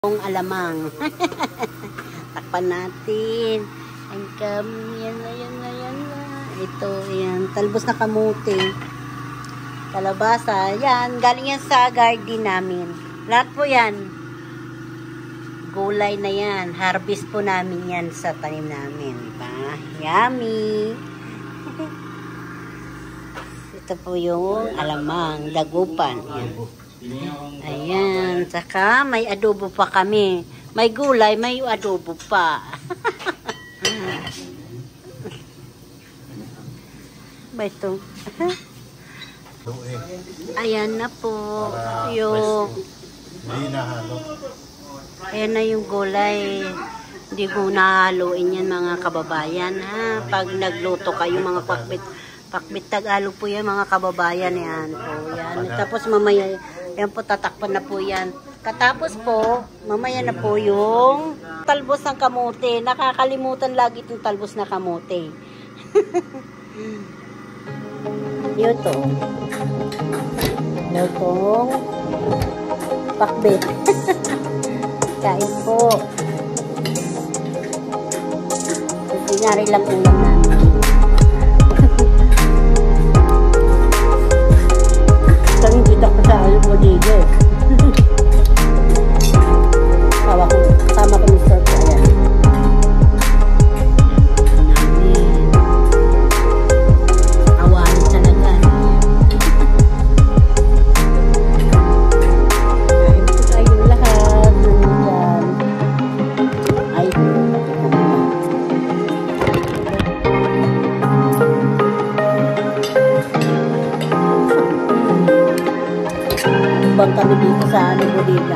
Yung alamang. Takpan natin. Ang yan na. Ito, yan. Talbos na kamuti. Kalabasa. Yan. Galing yan sa garden namin. Lahat po yan. Gulay na yan. Harvest po namin yan sa tanim namin. Diba? Yummy. Ito po yung alamang. Dagupan. Yan. Ayan, saka may adobo pa kami. May gulay, may adobo pa. Ba ito? Ayan na po. Yung ayan na yung gulay. Hindi ko nahaluin yan mga kababayan. Ha? Pag nagluto kayo mga pakbit Tagalog po yan mga kababayan. Yan po. Yan. Tapos mamaya yan po, tatakpan na po yan. Katapos po, mamaya na po yung talbos ng kamote. Nakakalimutan lagi itong talbos na kamote. Yun to. Yun tong pakbit. Kain po. Ordinary lang ulam namin. Kami dito ko sa Almodigo. Tawa ko, kasama ko Mr. Ayan. Namin. Awanin talaga. Kain po tayo lahat. Nandiyan. Ay, bang kami dito sa bodega.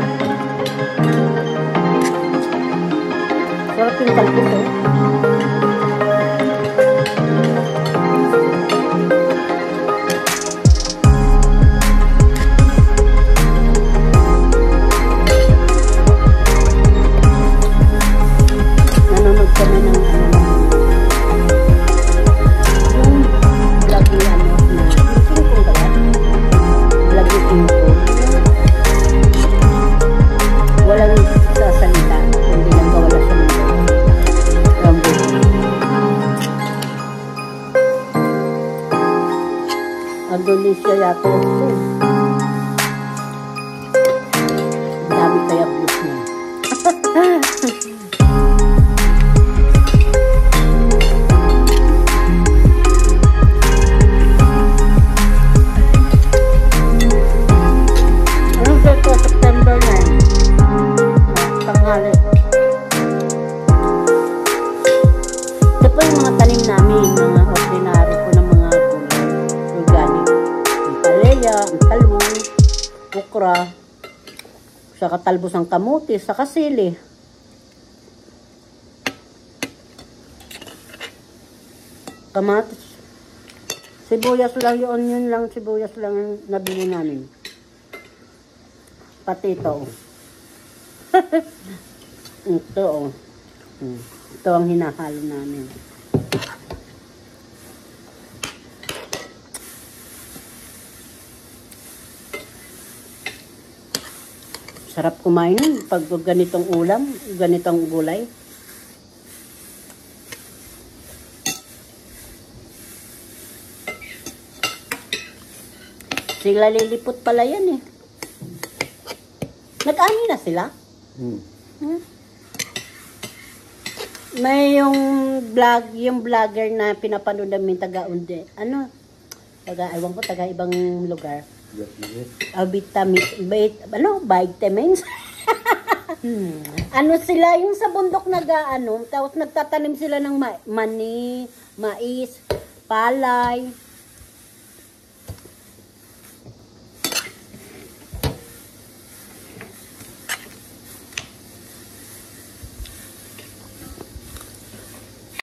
Sarap yung talbos eh. Nanonood kami ng yung vlog ni na vlog ni Pinko. Walang sasalita, hindi lang wala siya ng rambut. Indonesia yata ito. Dami kaya views niya. Anong dito? September 9. Tanghali. Ito po yung mga tanim namin, mga ordinary po ng mga organic. Ang palaya, ang talong, okra, saka talbos ng kamuti, saka sili. Kamatis. Sibuyas lang yun, onion lang, sibuyas lang ang nabili namin. Pati ito. Ito, oh. Ito ang hinahalo namin. Sarap kumain pag ganitong ulam, ganitong gulay. Sila lilipot pala yan eh. Nag-ani na sila? May yung vlogger na pinapanood namin taga-unde. Ano? Ewan ko, taga-ibang lugar. Vitamins? Ano sila, yung sa bundok tapos nagtatanim sila ng mani, mais, palay.